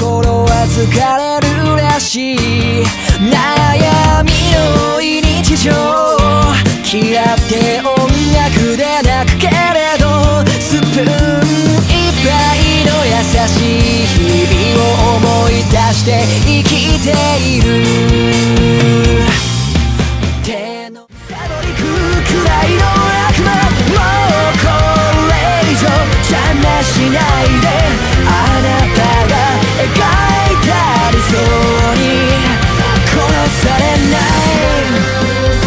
心は疲れるらしい。悩みの多い日常、嫌って音楽で泣くけれど、スプーンいっぱいの優しい日々を思い出して生きている。手のたどりくくらいの悪魔、もうこれ以上邪魔しないで。あなたが描いた理想に殺されない。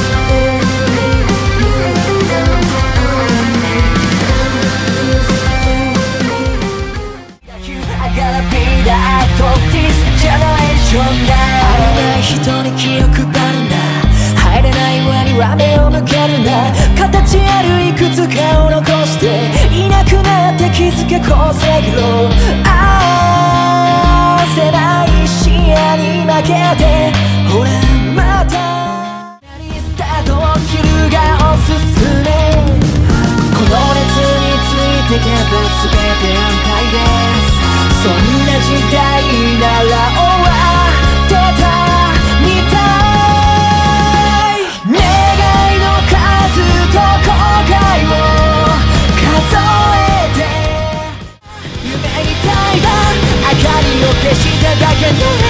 あれない人に気を配るな、入れない輪には目を向けるな。形あるいくつかを残していなくなって気づけこうせろ。合わせない視野に負けて、ほらまたリスタートを切るがおすすめ。この熱についてけば全て安泰です。そんな時代なら終わってたみたい。願いの数と後悔を数えて、夢みたいだ明かりを消しただけの